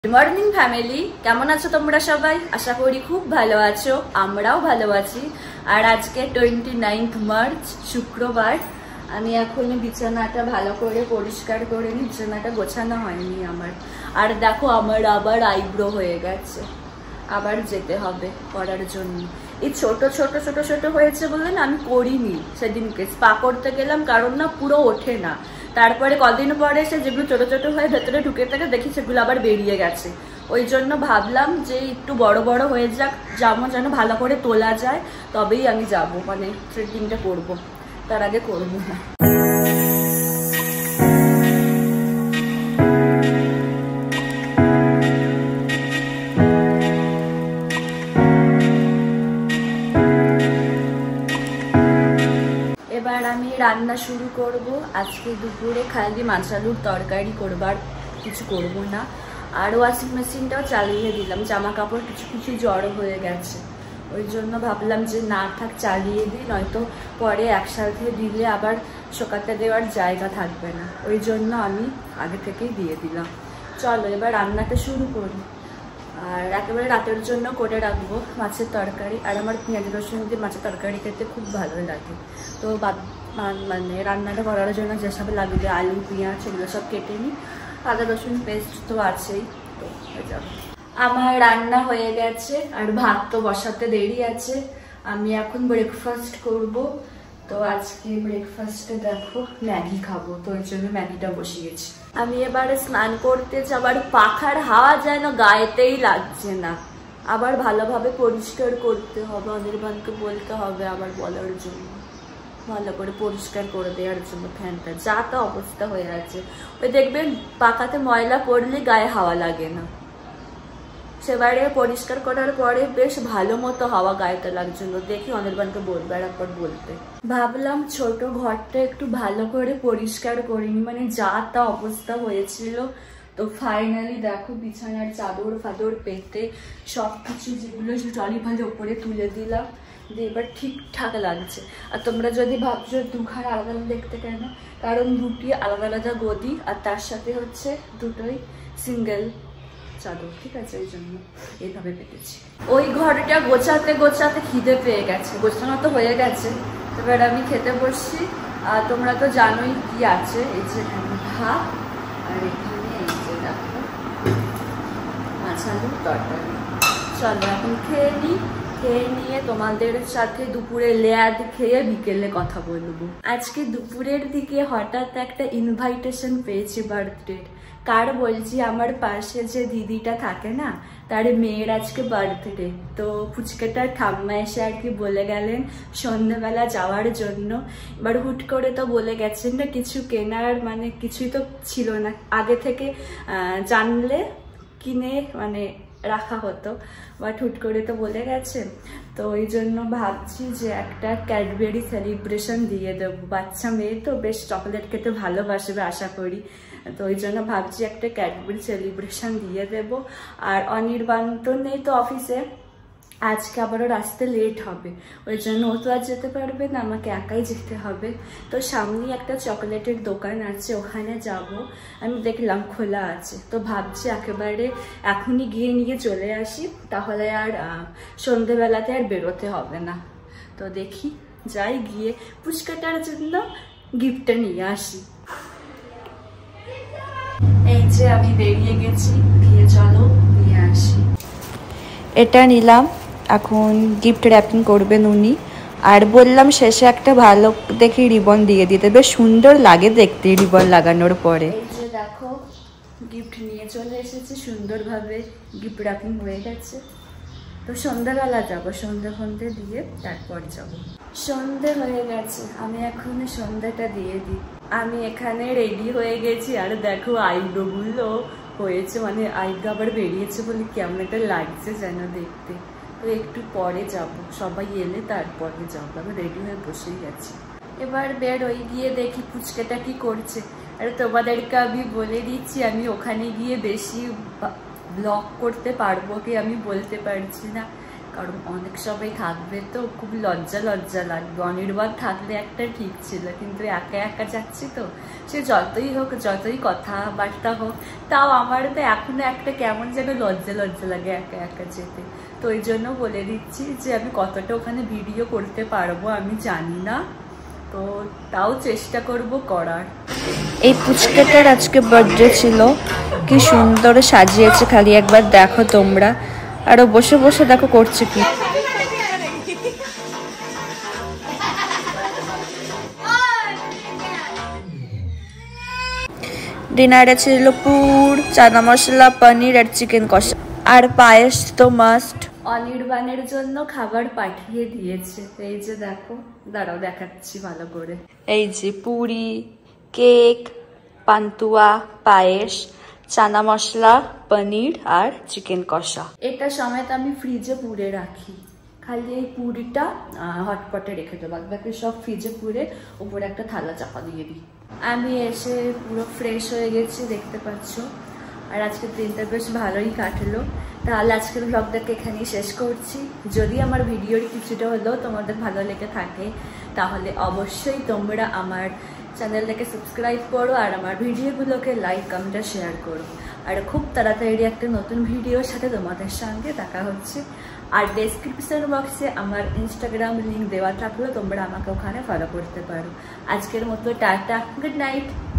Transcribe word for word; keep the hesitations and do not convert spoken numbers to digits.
Good morning family केमन आछो तोमरा सबाई आशा करी खूब भालो आछो आमराओ भालो आछि। और आज के टोয়েন্টি নাইন্থ मार्च शुक्रवार आमी एखोनी बिछानाटा भालो करे परिष्कार करे नि बिछानाटा गोछानो हयनि आमार। और देखो आमार आबार आईब्रो हये गेछे आबार जेते होबे करार जोन्नो। এই ছোট ছোট ছোট ছোট হয়েছে বলে না আমি করিনি সেদিনকে স্পা করতে গেলাম কারণ না পুরো ওঠে না। তারপরে কদিন পরে সে যেগুলো ছোট ছোট হয়ে ভেতরে ঢুকে থাকে দেখি সেগুলো আবার বেরিয়ে গেছে। ওই জন্য ভাবলাম যে একটু বড় বড় হয়ে যাক যেমন যেন ভালো করে তোলা যায় তবেই আমি যাব মানে থ্রেডিংটা করব, তার আগে করব না। এবার আমি রান্না শুরু করব। আজকে দুপুরে খালি মাছ আলুর তরকারি করবার কিছু করব না। আর ওয়াশিং মেশিনটাও চালিয়ে দিলাম, জামা কাপড় কিছু কিছু জড়ো হয়ে গেছে ওই জন্য ভাবলাম যে না থাক চালিয়ে দিই, নয়তো পরে একসাথে দিলে আবার শোকাতে দেওয়ার জায়গা থাকবে না, ওই জন্য আমি আগে থেকেই দিয়ে দিলাম। চলো এবার রান্নাটা শুরু করি। আর একেবারে রাতের জন্য করে রাখবো মাছের তরকারি। আর আমার পেঁয়াজ রসুন দিয়ে মাছের তরকারি খেতে খুব ভালো লাগে। তো মানে রান্নাটা করার জন্য যেসব লাগবে আলু পেঁয়াজ সেগুলো সব কেটে নিই, আদা রসুন পেস্ট তো আছেই। তো হয়ে যাবে। আমার রান্না হয়ে গেছে আর ভাত তো বসাতে দেরি আছে। আমি এখন ব্রেকফাস্ট করব। তো আজকে ব্রেকফাস্টে দেখো ম্যাগি খাবো, তো ওই জন্য ম্যাগিটা বসিয়েছি। আমি এবারে স্নান করতে যাবার পাখার হাওয়া যেন গায়েতেই লাগছে না, আবার ভালোভাবে পরিষ্কার করতে হবে, অনির্বাণকে বলতে হবে আবার বলার জন্য ভালো করে পরিষ্কার করে দেওয়ার জন্য ফ্যানটা, যা তা অবস্থা হয়ে আছে। ওই দেখবেন পাখাতে ময়লা পড়লে গায়ে হাওয়া লাগে না, সেবারে পরিষ্কার করার পরে বেশ ভালো মতো হাওয়া গায়েতে লাগছিল। দেখি অনির্বাণকে বলবে আর একবার বলতে। ভাবলাম ছোট ঘরটা একটু ভালো করে পরিষ্কার করিনি, মানে যা তা অবস্থা হয়েছিল। তো ফাইনালি দেখো বিছানার চাদর ফাদর পেতে সব কিছু যেগুলো টলি ভালো ওপরে তুলে দিলাম, দিয়ে এবার ঠিকঠাক লাগছে। আর তোমরা যদি ভাবছো দুখানা আলাদা আলাদা দেখতে কেন, কারণ দুটি আলাদা আলাদা গদি আর তার সাথে হচ্ছে দুটোই সিঙ্গেল চাদর, ঠিক আছে, ওই জন্য এইভাবে পেতেছি। ওই ঘরটা গোছাতে গোছাতে খিদে পেয়ে গেছে, গোছানো তো হয়ে গেছে, এবার আমি খেতে বসছি। আর তোমরা তো জানোই কি আছে, এই যে এখানে ভাত আর এখানে এই যে দেখো মাছ আলুর তরকারি। চলো এখন খেয়ে নিই, খেয়ে নিয়ে তোমাদের সাথে দুপুরে লেয়াদ খেয়ে বিকেলে কথা বলবো। আজকে দুপুরের দিকে হঠাৎ একটা ইনভাইটেশন পেয়েছি বার্থডে। কার বলছি, আমার পাশে যে দিদিটা থাকে না তার মেয়ের আজকে বার্থডে। তো ফুচকাটার ঠাম্মা এসে আর কি বলে গেলেন সন্ধ্যাবেলা যাওয়ার জন্য। এবার হুট করে তো বলে গেছেন না, কিছু কেনার মানে কিছুই তো ছিল না, আগে থেকে জানলে কিনে মানে রাখা হতো, বাট হুট করে তো বলে গেছে। তো ওই জন্য ভাবছি যে একটা ক্যাডবেরি সেলিব্রেশন দিয়ে দেবো, বাচ্চা মেয়ে তো বেশ চকলেট খেতে ভালোবাসবে আশা করি। তো ওই জন্য ভাবছি একটা ক্যাডবেরি সেলিব্রেশন দিয়ে দেবো। আর অনির্বাণ তো নেই তো অফিসে, আজকে আবারও আসতে লেট হবে, ওই জন্য ও তো আর যেতে পারবে না, আমাকে একাই যেতে হবে। তো সামনেই একটা চকলেটের দোকান আছে, ওখানে যাব। আমি দেখলাম খোলা আছে, তো ভাবছি একেবারে এখনই গিয়ে নিয়ে চলে আসি, তাহলে আর সন্ধেবেলাতে আর বেরোতে হবে না। তো দেখি যাই, গিয়ে পুচকাটার জন্য গিফটটা নিয়ে আসি। এই যে আমি বেরিয়ে গেছি, গিয়ে চলো নিয়ে আসি। এটা নিলাম, এখন গিফট র্যাপিং করবেন উনি। আর বললাম শেষে একটা ভালো দেখে রিবন দিয়ে দিতে, বেশ সুন্দর লাগে দেখতে রিবন লাগানোর পরে। এই যে দেখো গিফট নিয়ে চলে এসেছে, সুন্দরভাবে গিফট র্যাপিং হয়ে গেছে। তো সন্ধ্যাবেলা যাবো, সন্ধ্যা ফন্ধ্যে দিয়ে তারপর যাবো। সন্ধ্যে হয়ে গেছে, আমি এখন সন্ধ্যাটা দিয়ে দিই। আমি এখানে রেডি হয়ে গেছি, আর দেখো আইব্রোগুলো হয়েছে, মানে আইব্রো আবার বেরিয়েছে বলে কেমন একটা লাগছে যেন দেখতে। তো একটু পরে যাব, সবাই এলে তারপরে যাবো। আমি রেডি হয়ে বসেই গেছি। এবার বের হয়ে গিয়ে দেখি ফুচকাটা কি করছে। আর তোমাদেরকে আমি বলে দিচ্ছি, আমি ওখানে গিয়ে বেশি ব্লগ করতে পারবো কি আমি বলতে পারছি না, কারণ অনেক সবাই থাকবে তো খুব লজ্জা লজ্জা লাগবে। অনির্বাণ থাকলে একটা ঠিক ছিল, কিন্তু একা একা যাচ্ছি তো, সে যতই হোক যতই কথাবার্তা হোক তাও আমার তো এখনো একটা কেমন যেন লজ্জা লজ্জা লাগে একা একা যেতে। তো ওই জন্য বলে দিচ্ছি যে আমি কতটা ওখানে ভিডিও করতে পারবো আমি জানি না, তো তাও চেষ্টা করব করার। এই পুচকাটার আজকে বার্থডে ছিল, কি সুন্দর সাজিয়েছে খালি একবার দেখো তোমরা। আরো বসে বসে দেখো করছে কি। ডিনারে ছিল পুর, চানা মশলা, পনির আর চিকেন কষা, আর পায়েস তো মাস্ট। অনির্বাণের জন্য খাবার পাঠিয়ে দিয়েছে, এই যে দেখো, দাঁড়াও দেখাচ্ছি ভালো করে। এই যে পুরি, কেক, পান্তুয়া, পায়েস, চানা মশলা, পনির আর চিকেন কষা। এটা সমেত আমি ফ্রিজে পুরে রাখি, খালি এই পুরিটা হটপটে রেখে দেবো, বাকি সব ফ্রিজে পুরে উপরে একটা থালা চাপা দিয়ে দিই। আমি এসে পুরো ফ্রেশ হয়ে গেছি দেখতে পাচ্ছ, আর আজকের দিনটা বেশ ভালোই কাটলো। তাহলে আজকের ব্লগটাকে এখানেই শেষ করছি। যদি আমার ভিডিওর কিছুটা হলেও তোমাদের ভালো লেগে থাকে তাহলে অবশ্যই তোমরা আমার চ্যানেলটাকে সাবস্ক্রাইব করো আর আমার ভিডিওগুলোকে লাইক কমেন্ট আর শেয়ার করো। আর খুব তাড়াতাড়ি একটা নতুন ভিডিওর সাথে তোমাদের সঙ্গে দেখা হচ্ছে। আর ডেসক্রিপশন বক্সে আমার ইনস্টাগ্রাম লিঙ্ক দেওয়া থাকলেও তোমরা আমাকে ওখানে ফলো করতে পারো। আজকের মতো টাটা, গুড নাইট।